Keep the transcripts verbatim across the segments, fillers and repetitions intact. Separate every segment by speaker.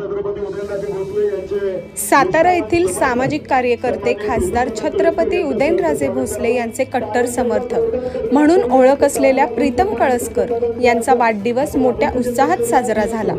Speaker 1: सातारा येथील सामाजिक कार्यकर्ते खासदार छत्रपती उदयनराजे भोसले यांचे कट्टर समर्थक म्हणून ओळख असलेल्या प्रीतम कळसकर यांचा वाढदिवस मोठ्या उत्साहात साजरा झाला।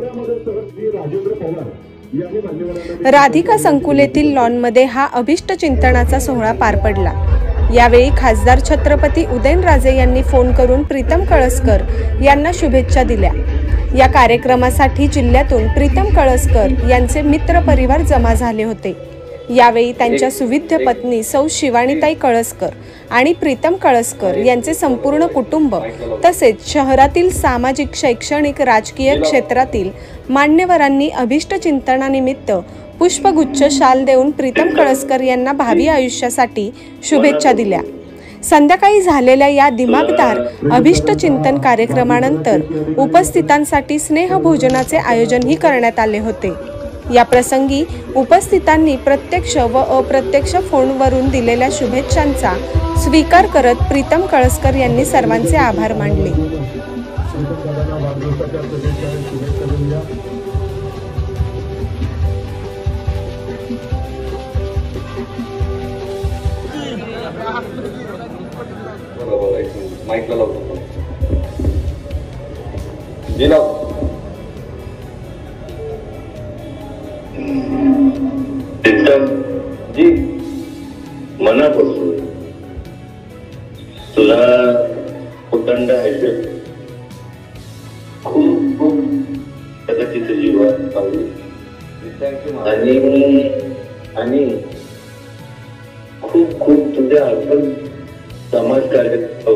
Speaker 1: राधिका संकुल येथील लॉनमध्ये हा अभिष्ट चिंतनाचा सोहळा पार पडला। यावेळी खासदार छत्रपती उदयनराजे यांनी फोन करून प्रीतम कळसकर यांना शुभेच्छा दिल्या। या कार्यक्रमासाठी जिल्ह्यातून प्रीतम कळसकर यांचे मित्र परिवार जमा झाले होते। यावेळी त्यांच्या सुविद्य पत्नी सौ शिवानीताई कळसकर आणि प्रीतम कळसकर यांचे संपूर्ण कुटुंब तसेच शहरातील सामाजिक, शैक्षणिक, राजकीय क्षेत्रातील मान्यवरांनी अभिष्ट चिंतनानिमित्त पुष्पगुच्छ शाल देऊन प्रीतम कळसकर यांना भावी आयुष्यासाठी शुभेच्छा दिल्या। संध्याकाळी झालेल्या या दिमागदार अभिष्ट चिंतन कार्यक्रमानंतर उपस्थितांसाठी स्नेह भोजनाचे आयोजनही करण्यात आले होते। या प्रसंगी उपस्थितांनी प्रत्यक्ष व अप्रत्यक्ष फोनवरून दिलेल्या शुभेच्छांचा स्वीकार करत प्रीतम कळसकर यांनी सर्वांचे आभार मानले।
Speaker 2: माइकला लावतो दिला जी मनापासून तुला उदंड आहे खूप खूप कदाचित जीवन आणि आणि खूप खूप तुझ्या आपण समाजकार्य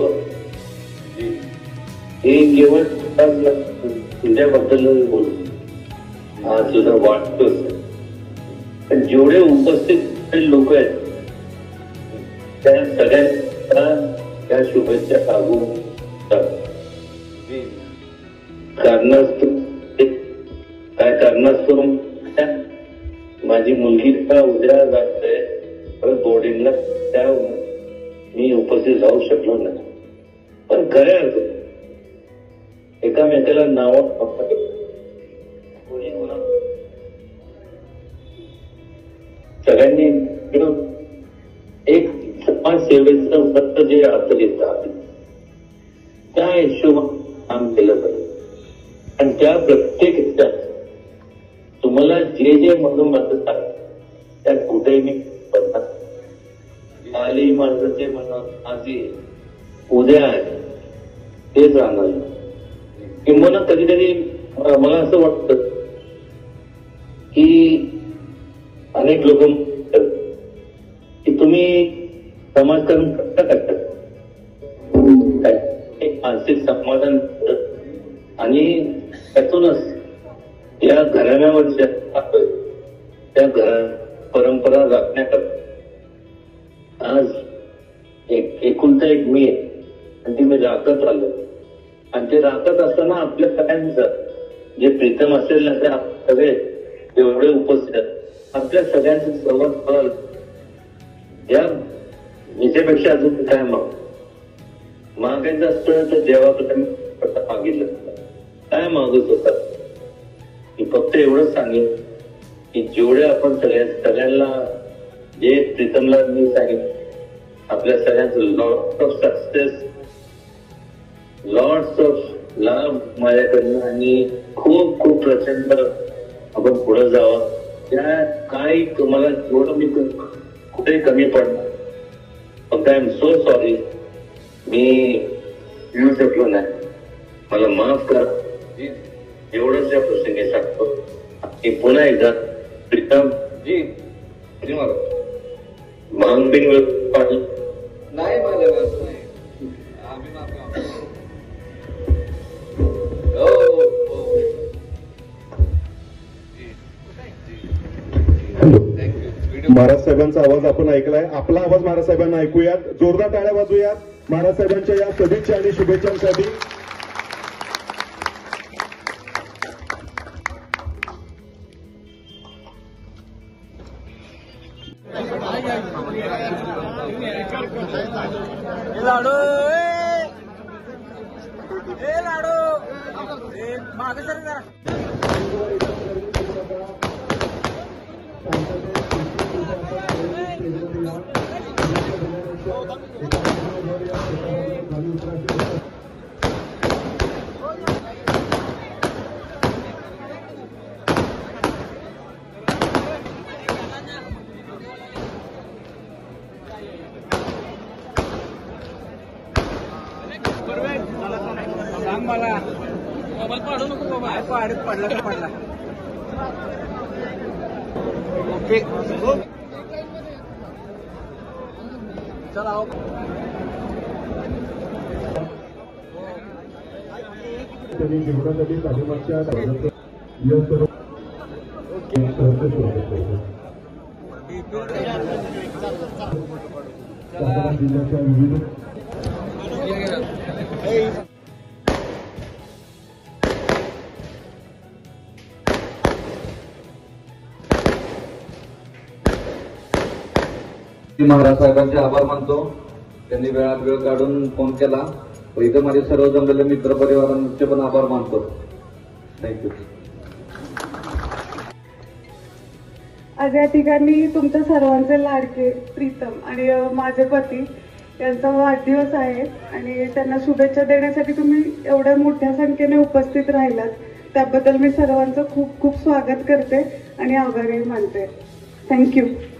Speaker 2: हे केवळ तुझ्याबद्दल बोलू हा तुझा वाटतोच, पण जेवढे उपस्थित लोक आहेत त्या सगळ्यांना त्या शुभेच्छा सांगू कारणास्तव काय कारणास्तव माझी मुलगी का उद्या जाते बोर्डिंगला, त्या मी उपस्थित राहू शकलो नाही। पण खऱ्या अर्थ एकामेकाला नाव सगळ्यांनी एक समाजसेवेचं व्रत जे अर्थ घेतात त्या हिशोबाने काम केलं पाहिजे। आणि त्या प्रत्येक तुम्हाला जे जे म्हणून म्हणतात त्यात कुठेही मी आली माणसाचे म्हणणं आधी उद्या आहे ते सांगायला किंवा कधी कधी मला असं वाटतं की अनेक लोक की तुम्ही समाजकारण करता करता एक मानसिक समाधान आणि त्यातूनच या घराण्यावर त्या घरा परंपरा राखण्याकरता आज एक एकुलता एक मी आहे आणि ती मी राखत आलो आणि ते राखत असताना आपल्या सगळ्यांचं जे प्रीतम असेल ना ते सगळे एवढे उपस्थित आपल्या सगळ्यांचं संवाद या विषयापेक्षा अजून काय मग मागायचं असतं तर देवाकडे मागितलं काय मागत होता की फक्त एवढंच सांगेल की जेवढे आपण सगळ्या सगळ्यांना जे प्रीतमला मी सांगितलं आपल्या सगळ्यांचं lots of success, lots of लाभ माझ्याकडनं आणि खूप खूप प्रचंड आपण पुढे जावं। त्या काही तुम्हाला जेवढं मी कुठेही कमी पडणार फक्त आय एम सो सॉरी मी येऊ शकलो नाही, मला माफ करा एवढंच या प्रसंगी सांगतो की पुन्हा एकदा प्रीतम जी मांगबिंग पाटील नाही माझ्या नाही आम्ही
Speaker 3: महाराज साहेबांचा आवाज आपण ऐकलाय, आपला आवाज महाराज साहेबांना ऐकूयात, जोरदार टाळ्या वाजवूयात महाराज साहेबांच्या या सदिच्छा आणि शुभेच्छांसाठी।
Speaker 4: लाडू ए लाडू मागे सर जरा पाडत पडला तर पडला. ओके चला आओ.
Speaker 3: त्यांनी जीवनासाठी पाठिंबाच्या यश जिल्ह्याच्या विविध
Speaker 5: महाराज साहेबांचे आभार मानतो. त्यांनी वेळात वेळ काढून फोन केला. इथं माझे सर्व जमलेले मित्र परिवारांचे पण आभार मानतो. थँक्यू.
Speaker 6: आज या ठिकाणी तुमच्या सर्वांचे लाडके प्रीतम आणि माझे पती यांचा वाढदिवस आहे आणि त्यांना शुभेच्छा देण्यासाठी तुम्ही एवढ्या मोठ्या संख्येने उपस्थित राहिलात त्याबद्दल मी सर्वांचं खूप खूप स्वागत करते आणि आभारही मानते. थँक्यू.